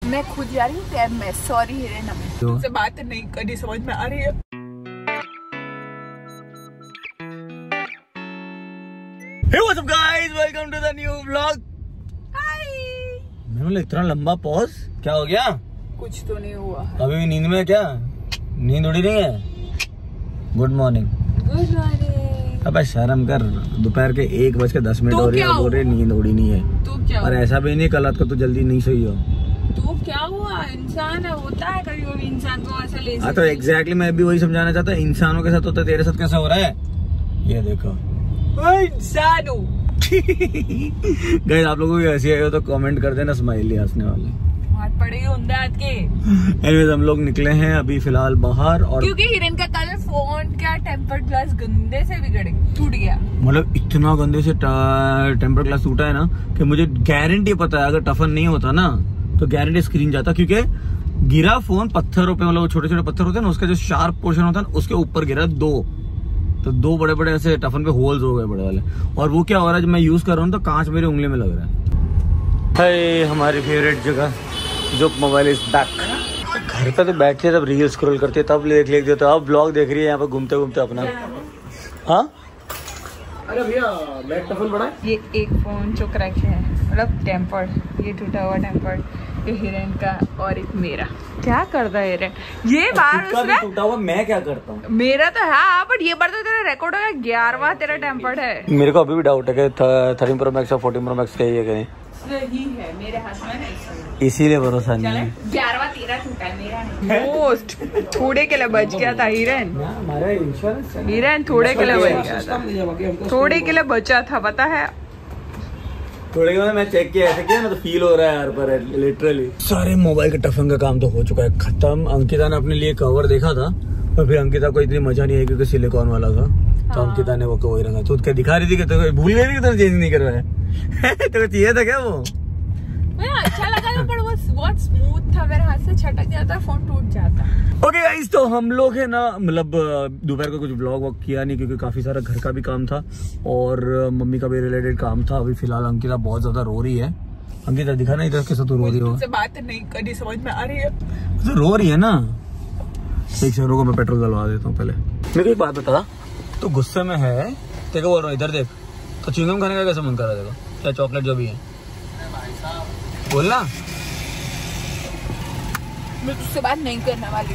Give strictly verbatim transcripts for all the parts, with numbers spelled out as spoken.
मैं खुद जा रही हूँ कैब में। सॉरी हिरेन, हमें तुमसे बात नहीं करनी, समझ में आ रही है। Hey, what's up guys? Welcome to the new vlog. हाय। मैं बोला इतना लंबा पॉज क्या हो गया? कुछ तो नहीं हुआ। अभी भी नींद में क्या? नींद उड़ी नहीं है? Good morning. Good morning. अबे शर्म कर, दोपहर के एक बज के दस मिनट हो रही है और बोल रही नींद उड़ी नहीं है। तो क्या? और ऐसा भी नहीं कल रात को तू जल्दी नहीं सोई हो। तो क्या हुआ? इंसान है, होता है कभी कभी इंसान को ऐसा ले। हाँ तो एग्जैक्टली मैं भी वही समझाना चाहता हूँ, इंसानों के साथ होता है, तेरे साथ कैसा हो रहा है ये देखो। इंसान हूँ। गाइस आप लोगों की हंसी आई हो तो कमेंट कर देना, स्माइली हंसने वाले पड़ेगी उंदे हाथ के। एनीवेज हम लोग निकले हैं अभी फिलहाल बाहर, और क्योंकि हिरन का कल फोन का टेम्पर्ड ग्लास गंदे से बिगड़ टूट गया। मतलब इतना गंदे से टेम्पर्ड ग्लास टूटा है ना कि मुझे गारंटी पता है अगर टफन नहीं होता ना तो गारंटी स्क्रीन जाता, क्योंकि गिरा फोन पत्थरों पे, मतलब छोटे छोटे पत्थर होते हैं ना, उसका जो शार्प पोर्शन होता है ना उसके ऊपर गिरा दो, तो दो बड़े बड़े ऐसे टफन पे होल्स हो गए बड़े वाले। और वो क्या हो रहा है, जब मैं यूज कर रहा हूँ तो कांच मेरी उंगली में लग रहा है। है हमारी फेवरेट जगह जो मोबाइल इज बैक। घर पे तो बैठती है तब रील स्क्रॉल करती है, तब देख लेती है, तो अब ब्लॉग देख रही है यहाँ पे घूमते घूमते अपना। हाँ अरे भैया बैक टफन बड़ा है। ये एक फोन जो क्रैक है, मतलब टेम्पर्ड, ये टूटा हुआ टेम्पर्ड, ये हिरन का और एक मेरा। क्या करता है हिरन? ये बार उसने टूटा हुआ, मैं क्या करता हूँ? मेरा तो है, बट ये बार तो तेरा रिकॉर्ड हो गया, ग्यारहवां तेरा टेम्पर्ड है। मेरे को अभी भी डाउट है कि थर्टीन प्रो मैक्स और फोर्टीन प्रो मैक्स का ही है कहीं। सही है, मेरे हाथ में नहीं, इसीलिए भरोसा नहीं है। ग्यारहवां तेरा टूटा है, मेरा नहीं। मोस्ट थोड़े के लिए बच गया था हिरन। हमारा इंश्योरेंस हिरन थोड़े के लिए बच गया था, थोड़े के लिए बचा था, पता है। थोड़े के बाद मैं चेक किया, ऐसे किया ना तो फील हो रहा है यार पर लिटरली। सारे मोबाइल के टफन का काम तो हो चुका है खत्म। अंकिता ने अपने लिए कवर देखा था पर फिर अंकिता को इतनी मजा नहीं आई क्योंकि सिलिकॉन वाला था। हाँ। तो अंकिता ने वो कवर रखा, तो क्या दिखा रही थी कि तो भूल गई थी कि तो चेंज नहीं करवाया। तो चाहिए था क्या वो? मुझे अच्छा लगा था पर वो बहुत स्मूथ था, मेरे हाथ से छटक जाता, फोन टूट जाता। ओके गाइस, तो हम लोग है ना, मतलब दोपहर को कुछ ब्लॉग वॉग किया नहीं क्योंकि काफी सारा घर का भी काम था और मम्मी का भी रिलेटेड काम था। अभी फिलहाल अंकिता बहुत ज्यादा रो रही है। अंकिता दिखा नहीं था कैसे तू रो रही हो? तुमसे बात नहीं करनी, समझ में आ रही है। तो रो रही है ना, एक सेकंड को मैं पेट्रोल डलवा देता हूँ पहले। मेरे को एक बात बता, तू गुस्से में है, तेरे को बोल रहा हूँ इधर देख, तो च्युइंगम खाने का कैसे मन कर रहा है देखो, या चॉकलेट जो भी है बोलना। मैं तुझसे बात नहीं करने वाली।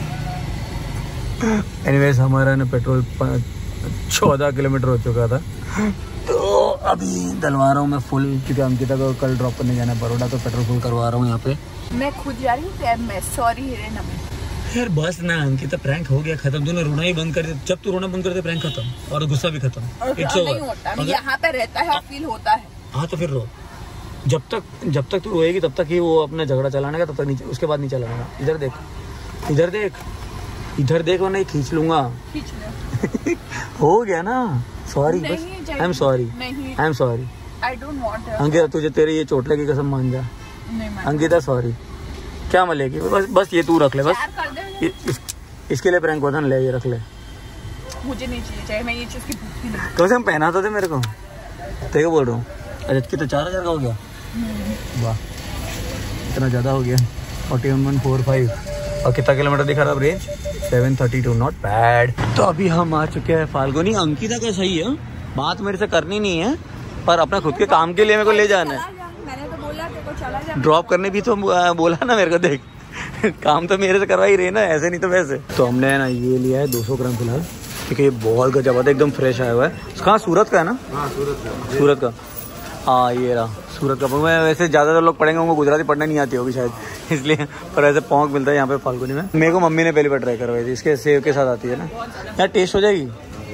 एनीवेज हमारा ना पेट्रोल चौदह किलोमीटर हो चुका था, तो अभी डलवा रहा हूँ मैं फुल, क्योंकि अंकिता को कल ड्रॉप करने जाना है बड़ौदा, तो पेट्रोल फुल करवा रहा हूँ यहाँ पे। मैं खुद जा रही हूँ कैब में। सॉरी हिरन, हमें यार बस ना अंकिता, प्रैंक हो गया खत्म। तूने रोना ही बंद कर दिया, जब तू रोना बंद कर दे प्रैंक खत्म और गुस्सा भी खत्म। It's over. यहाँ पे रहता है, फील होता है। हाँ तो फिर रो, जब तक जब तक तू रोएगी तब तक ही वो अपना झगड़ा चलाने का, तब तक नीचे, उसके बाद नहीं चलाने का। इधर देख, इधर देख, इधर देख, और नहीं खींच लूंगा। खींच ले। हो गया ना, सॉरी, बस I am sorry, I am sorry. I don't want. Ankita तुझे तेरे ये चोटले की कसम मान जा। अंकिता सॉरी, क्या मिलेगी, बस बस ये तू रख ले, बस इस, इसके लिए प्रैंक होता ना, ले ये रख ले। मुझे नहीं चाहिए, चाहे मैं ये चीज की भूखी नहीं। कम से कम पहना तो दे मेरे को, तेरे को बोल रहा हूँ। अच्छा कितना, चार हजार का हो गया? वाह इतना ज्यादा हो गया। फोर्टी वन फोर फाइव और कितना किलोमीटर दिखा रहा range? Seven thirty two, not bad. तो अभी हम आ चुके हैं फाल्गुनी। अंकिता का सही है, बात मेरे से करनी नहीं है पर अपना खुद के काम के लिए मेरे को ले जाना है। मैंने तो बोला तेरे को चला जा, ड्रॉप करने भी तो बोला ना मेरे को। देख काम तो मेरे से करवा ही रहे ना, ऐसे नहीं तो वैसे। तो हमने ना ये लिया है दो सौ ग्राम फिलहाल, क्योंकि ये बहुत गजब है, एकदम फ्रेश आया हुआ है। कहाँ, सूरत का है ना? हाँ सूरत का। सूरत का, हाँ ये रहा सूरत का। मैं वैसे ज़्यादातर लोग पढ़ेंगे, उनको गुजराती पढ़ना नहीं आती होगी शायद, इसलिए, पर ऐसे पौंक मिलता है यहाँ पे फाल्गुनी में। मेरे को मम्मी ने पहली बार ट्राई करवाई थी, इसके सेव के साथ आती है ना यार, टेस्ट हो जाएगी।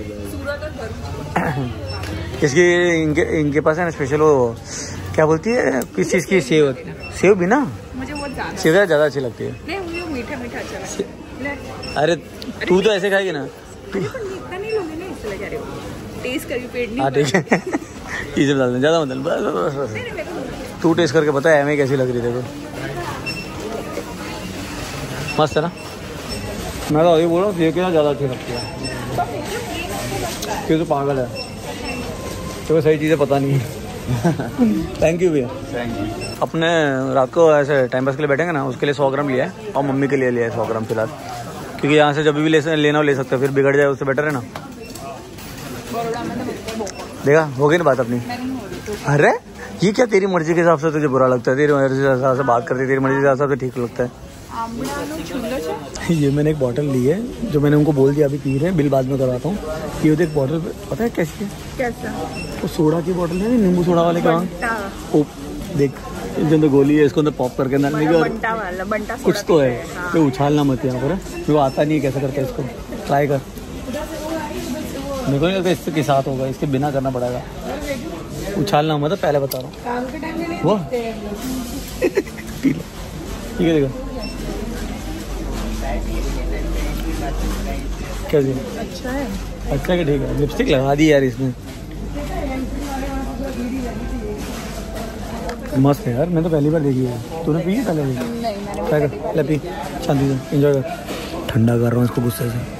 इसकी इनके इनके पास है ना स्पेशल, वो क्या बोलती है किस चीज़ की, सेव, सेव भी ना मुझे बहुत ज़्यादा सेव ज़्यादा अच्छी लगती है। नहीं मुझे मीठा मीठा अच्छा लगता है। अरे तू तो ऐसे खाएगी ना, टेस्ट करके पेट नहीं। हाँ ठीक है, चीज़ें बता दें, ज़्यादा मतलब बस बस बस तू टेस्ट करके पता है हमें कैसी लग रही देखो। मस्त है ना? मैं तो अभी बोल रहा हूँ सेव के साथ ज़्यादा अच्छी लगती है, क्यों तो पागल है, तो सही चीज़ें पता नहीं है। थैंक यू भैया, थैंक यू। अपने रात को ऐसे टाइम पास के लिए बैठेंगे ना, उसके लिए सौ ग्राम लिया है और मम्मी के लिए लिया है सौ ग्राम फिलहाल, क्योंकि यहाँ से जब भी ले लेना हो ले सकते हो, फिर बिगड़ जाए उससे बेटर है ना। देखा हो गई ना बात अपनी। अरे ये क्या तेरी मर्जी के हिसाब से तुझे बुरा लगता है, तेरी मर्जी के हिसाब से बात करती है, तेरी मर्जी के हिसाब से ठीक लगता है। ये मैंने एक बोतल ली है जो मैंने उनको बोल दिया अभी पी रहे हैं, बिल बाद में करवाता हूँ। ये एक बोतल पता है कैसी है? कैसा? वो सोडा की बोतल है, नींबू सोडा वाले का। ओ देख इसके अंदर गोली है, इसको अंदर पॉप करके अंदर कुछ तो है। हाँ। तो उछालना मत यहाँ पर, वो आता नहीं है कैसे करते इसको, ट्राई कर। मेरे को नहीं लगता इसके साथ होगा, इसके बिना करना पड़ेगा। उछालना मत, पहले बता रहा हूँ। वो ठीक है, देखो क्या जी? अच्छा है, अच्छा है, ठीक है। लिपस्टिक लगा दी यार इसमें, मस्त है यार। मैं तो पहली बार देखी है। तूने पी पहले? नहीं मैंने ले पी, शांति से एंजॉय कर। ठंडा कर रहा हूँ इसको गुस्से से।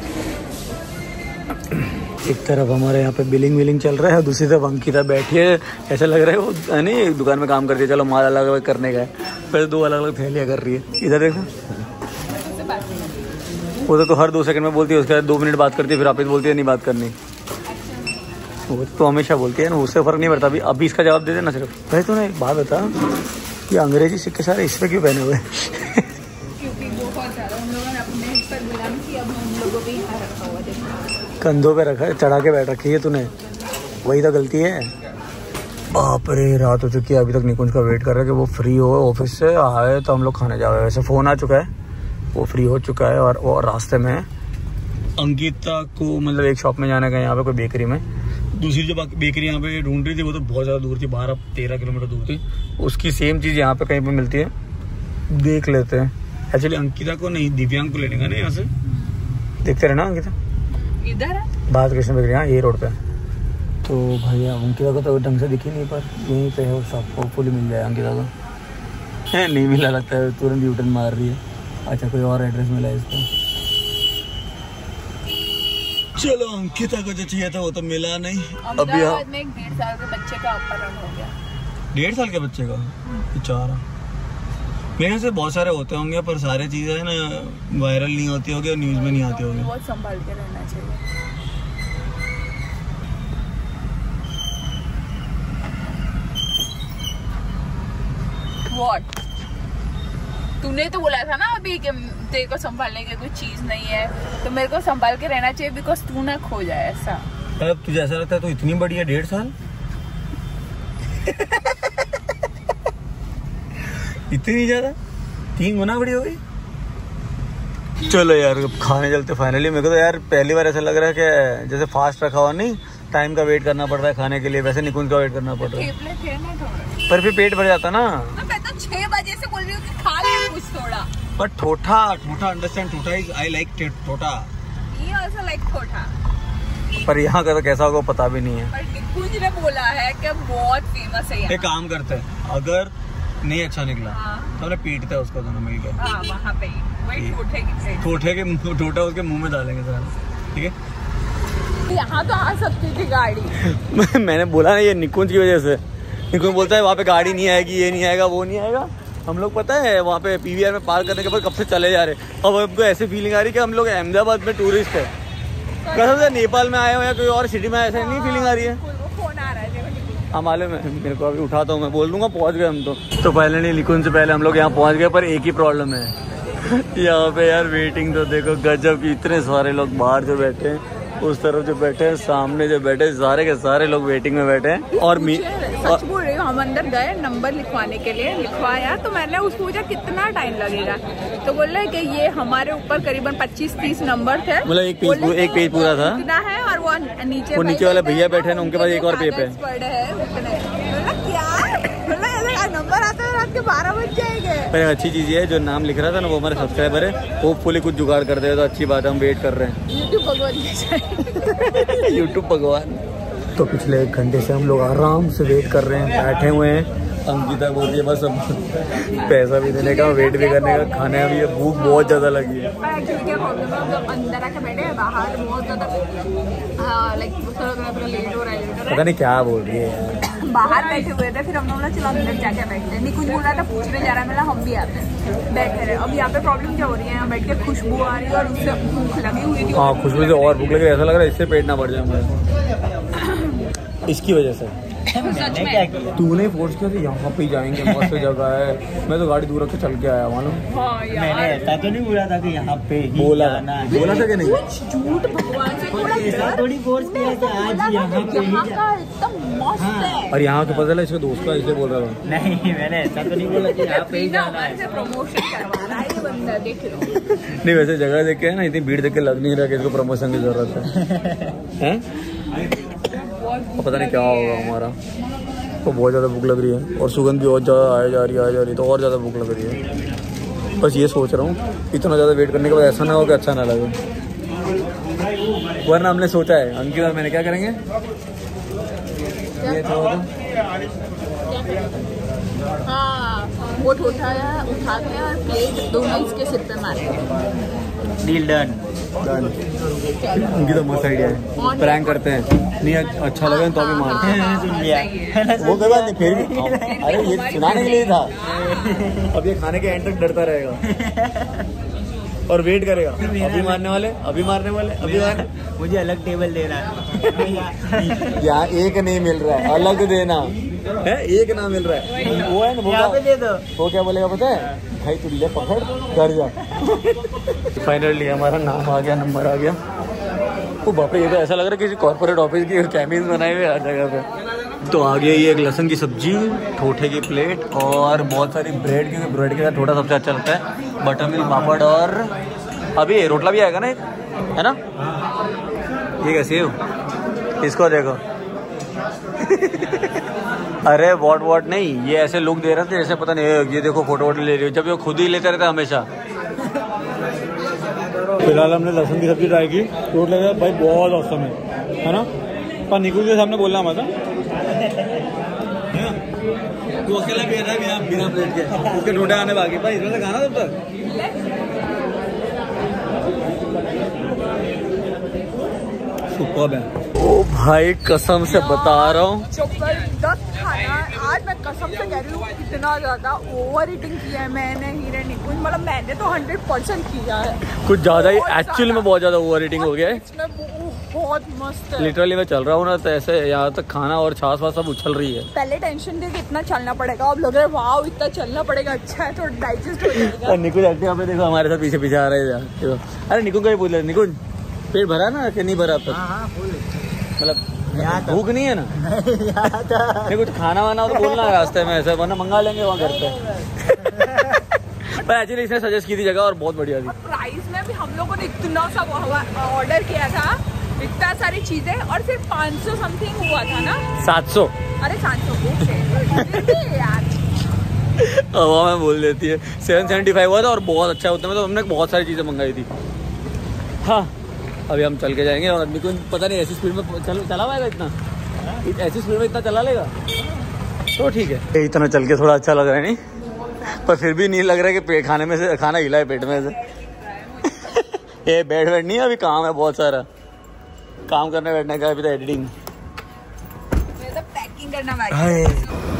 एक तरफ हमारे यहाँ पे बिलिंग विलिंग चल रहा है, दूसरी तरफ अंकिता बैठी है। ऐसा लग रहा है वो है नहीं एक दुकान में काम करती है, चलो माल अलग अलग करने का है, फिर दो अलग अलग थैलियाँ कर रही है। इधर देखो, वो तो हर दो सेकंड में बोलती है, उसके बाद दो मिनट बात करती है, फिर आप बोलती है नहीं बात करनी। वो तो हमेशा बोलती है ना, उससे फर्क नहीं पड़ता। अभी अभी इसका जवाब दे देना सिर्फ। भाई तूने एक बात बता, ये अंग्रेजी सिक्के सारे इस पे क्यों पहने हुए? क्योंकि बहुत ज़्यादा उन लोगों ने अपने पर गुलाम किया, अब हम लोगों को यहाँ रखा हुआ है, कंधों पे रखा है, चढ़ा के बैठ रखी है तूने, वही तो गलती है। बाप रे रात हो चुकी है, अभी तक निकुंज का वेट कर रहा है कि वो फ्री हो ऑफिस से आए तो हम लोग खाने जाए। वैसे फ़ोन आ चुका है, वो फ्री हो चुका है और वो रास्ते में है। अंकिता को मतलब एक शॉप में जाना है, यहाँ पे कोई बेकरी में। दूसरी जो बेकरी यहाँ पे ढूंढ रही थी वो तो बहुत ज़्यादा दूर थी, बारह तेरह किलोमीटर दूर थी। उसकी सेम चीज़ यहाँ पे कहीं पे मिलती है, देख लेते हैं। एक्चुअली अंकिता को नहीं, दिव्यांग को लेने का ना यहाँ से। देखते रहे ना अंकिता, इधर है बात कृष्ण बेकरी, हाँ ये रोड पे। तो भैया अंकिता को तो ढंग से दिखी नहीं, पर यहीं पे है वो शॉप, होपफुली मिल जाए अंकिता को। है नहीं मिला, लगता है तुरंत यूटर्न मार रही है। अच्छा कोई और एड्रेस मिला है इसको। चलो अंकिता को जो चाहिए था वो तो मिला नहीं। अभी में एक डेढ़ साल के बच्चे का अपहरण हो गया। डेढ़ साल के बच्चे का बेचारा। मेरे से बहुत सारे होते होंगे, पर सारे चीजें है ना वायरल नहीं होती होगी और न्यूज में नहीं आती होगी। बहुत संभाल के रहना चाहिए। What? तूने तो बोला था ना अभी कि तेरे को संभालने की कोई चीज नहीं है, तो मेरे को संभाल के रहना चाहिए, बिकॉज तू ना खो जाए ऐसा। अब तुझे ऐसा लगता है तो इतनी बड़ी है डेढ़ साल? इतनी ज्यादा, तीन गुना बड़ी हो गई। चलो यार खाने चलते फाइनली। मेरे को तो यार पहली बार ऐसा लग रहा है कि जैसे फास्ट रखा हुआ नहीं, टाइम का वेट करना पड़ रहा है खाने के लिए, वैसे निकुंज का वेट करना पड़ रहा है। पर फिर पेट भर जाता ना। तो छह बजे से बोल रही हूँ कि खा ले कुछ थोड़ा। पर ठोठा ठोठा अंडरस्टैंड, ठोठा इज आई लाइक ठोठा। ये आल्सो लाइक ठोठा। पर यहाँ का तो कैसा होगा पता भी नहीं है। पर निकुंज ने बोला है कि बहुत फेमस है यहाँ। एक काम करते हैं, अगर नहीं अच्छा निकला हाँ। तो हमने पीटते हैं उसको दोनों मिलकर। हाँ, वहाँ पे वही ठोठे की ठोठे के ठोठा उसके मुंह में डालेंगे सर, ठीक है। यहाँ तो आ सकती थी गाड़ी। मैंने बोला ना ये निकुंज की वजह से। निकुंज बोलता है वहाँ पे गाड़ी नहीं आएगी, ये नहीं आएगा, वो नहीं आएगा। हम लोग पता है वहाँ पे पीवीआर में पार्क करने के बाद कब से चले जा रहे। अब हमको ऐसी फीलिंग आ रही है कि हम लोग अहमदाबाद में टूरिस्ट है, कसम से नेपाल में आए हो या कोई और सिटी में, ऐसा नहीं फीलिंग आ रही है। फोन आ रहा है हाँ मालूम है मेरे को, अभी उठाता हूँ मैं, बोल दूंगा पहुँच गए हम तो। तो पहले नहीं निकुंज से पहले हम लोग यहाँ पहुँच गए, पर एक ही प्रॉब्लम है यहाँ पे यार वेटिंग तो देखो गजब की। इतने सारे लोग बाहर जो बैठे हैं, उस तरफ जो बैठे हैं, सामने जो बैठे हैं, सारे के सारे लोग वेटिंग में बैठे हैं। और मी सच बोल रही हूँ, हम अंदर गए नंबर लिखवाने के लिए, लिखवाया तो मैंने उसको पूछा कितना टाइम लगेगा, तो बोल रहे कि ये हमारे ऊपर करीबन पच्चीस तीस नंबर थे। मतलब एक पेज एक पेज पूरा था इतना है, और वो नीचे वो नीचे वाले भैया बैठे हैं, उनके पास एक और पेपर है। नंबर आता है रात के बारह बज जाएंगे। पर अच्छी चीज है जो नाम लिख रहा था ना वो हमारे सब्सक्राइबर है, होपफुली कुछ जुगाड़ कर दे तो अच्छी बात है। हम वेट कर रहे हैं। यूट्यूब भगवान यूट्यूब भगवान। तो पिछले एक घंटे से हम लोग आराम से वेट कर रहे हैं, बैठे हुए हैं। अंकिता बोल रही है बस अब पैसा भी देने का, वेट भी करने का, खाने भी, भूख बहुत ज्यादा लगी है। अंदर आके बैठे हैं, बाहर बहुत ज्यादा पता नहीं क्या बोल रही है। बाहर बैठे हुए थे, फिर हम लोग बोला चलो अंदर जाके बैठते हैं। निकुंज बोल रहा था पूछने जा रहा है, मतलब हम भी आते हैं, बैठे रहे। अब यहाँ पे प्रॉब्लम क्या हो रही है, यहाँ बैठ के खुशबू आ रही है और उससे भूख लगी हुई थी। हाँ खुशबू से और भूख लगी, ऐसा लग रहा है इससे पेट ना बढ़ जाए हमारा, इसकी वजह से। मैंने क्या किया? तूने फोर्स किया था यहाँ पे जाएंगे, मस्त जगह है, मैं तो गाड़ी दूर रख के चल के आया मालूम। हाँ मैंने ऐसा तो नहीं बोला था कि यहाँ पे ही बोला जाना है। बोला था कि नहीं? झूठ भगवान से थोड़ा ऐसा थोड़ी फोर्स किया कि आज यहाँ पे ही यहाँ जा- का एकदम मस्त है। और यहाँ तो पता है इसके दोस्त का, इसलिए बोल रहा था। नहीं मैंने ऐसा तो नहीं बोला कि यहाँ पे ही जाना है। प्रमोशन करवा रहा है ये बंदा, देख लो। नहीं वैसे जगह देख के है ना, इतनी भीड़ देख के लग नहीं रहा कि इसको प्रमोशन की जरूरत है, हैं? और पता नहीं क्या होगा हमारा, तो बहुत ज़्यादा भूख लग रही है और सुगंध भी बहुत ज़्यादा आया जा रही है, आ जा रही है, तो और ज़्यादा भूख लग रही है। बस ये सोच रहा हूँ इतना ज़्यादा वेट करने के बाद ऐसा ना हो कि अच्छा ना लगे, वरना हमने सोचा है अंकित और मैंने क्या करेंगे, ये तो हाँ वो उठाया उठाते हैं और प्लेट दोनों इसके सिर पे मारते। Deal done. उनकी तो मस्त आइडिया है, प्रैंक करते हैं, नहीं अच्छा लगे तो अभी मारते हैं। सुन लिया वो कोई बात नहीं, फिर भी अरे ये सुनाने के लिए था। अब ये खाने के एंड तक डरता रहेगा और वेट करेगा, अभी मारने वाले अभी मारने वाले अभी मारने। मुझे अलग टेबल देना है। यहाँ एक नहीं मिल रहा है, अलग देना है, एक ना मिल रहा है, वो है ना वो यहाँ पे क्या, दे दो। वो क्या बोलेगा पता है, भाई तू ले पकड़ कर जा। फाइनली हमारा नाम आ गया, नंबर आ गया। वो बाप रे, ये तो ऐसा लग रहा है किसी कॉर्पोरेट ऑफिस की कैबिन बनाए हुए हर जगह पे। तो आ गया ये एक लहसुन की सब्जी, ठोठे की प्लेट और बहुत सारी ब्रेड, क्योंकि ब्रेड के साथ ठोठा सबसे अच्छा लगता है, बटर मिल्क, पापड़ और अभी रोटला भी आएगा ना एक, है ना? ये कैसी है, इसको देखो। अरे वॉट वॉट नहीं, ये ऐसे लुक दे रहे थे जैसे पता नहीं, ये देखो फोटो वोटो ले रही हो, जब ये खुद ही लेते रहता हमेशा। फिलहाल हमने लहसुन की सब्जी ट्राई की, रोट लगा भाई बहुत औसम है, है ना? पर निकुल के सामने बोलना मत, तू अकेला भी है बिना बिना प्लेट के, उसके ढूंढे आने बाकी भाई, इसमें से खाना तब तक। सुपर्ब है। ओ भाई कसम से बता रहा हूँ, जबरदस्त खाना। आज मैं कसम से कह रही हूँ इतना ज्यादा ओवर ईटिंग किया है मैंने, हीरे निकुंज, मतलब मैंने तो हंड्रेड परसेंट किया है, कुछ ज्यादा ही, एक्चुअली में बहुत ज्यादा ओवर ईटिंग हो गया है। बहुत मस्त है लिटरली मैं चल रहा हूँ ना, तो ऐसे यहाँ तक खाना और छाछ वाछ सब उछल रही है। पहले टेंशन थी कि इतना चलना पड़ेगा, अब लग रहा है वाह इतना चलना पड़ेगा, अच्छा है, थोड़ा डाइजेस्ट हो जाएगा। निकुंज एक्टिवा पे देखो हमारे साथ पीछे पीछे आ रहे हैं। अरे निकुंज का ही पूछ ले, निकुंज पेट भरा ना कि नहीं भरा अब तक? मतलब भूख नहीं है ना? नहीं कुछ खाना वाना तो बोलना है रास्ते में, ऐसे वरना मंगा लेंगे वहाँ घर पे। पर एक्चुअली इसने सजेस्ट की थी जगह और बहुत बढ़िया थी। प्राइस में भी हम लोगों ने इतना सा ऑर्डर किया था, इतना सारी चीजें, और सिर्फ पाँच सौ समथिंग हुआ था ना, सात सौ। अरे सात सौ यार हवा में बोल देती है। सेवन सेवेंटी फाइव हुआ था और बहुत अच्छा होता है, मतलब हमने बहुत सारी चीज़ें मंगाई थी। हाँ अभी हम चल के जाएंगे और आदमी को पता नहीं ऐसी स्पीड में चल चला पाएगा इतना, ऐसी स्पीड में इतना चला लेगा तो ठीक है। इतना चल के थोड़ा अच्छा लग रहा है नहीं, पर फिर भी नहीं लग रहा है कि पेट खाने में से खाना हिला है पेट में से। ये बैठ बैठ नहीं है, अभी काम है बहुत सारा, काम करने बैठने का, अभी तो एडिटिंग, पैकिंग करना बाकी है।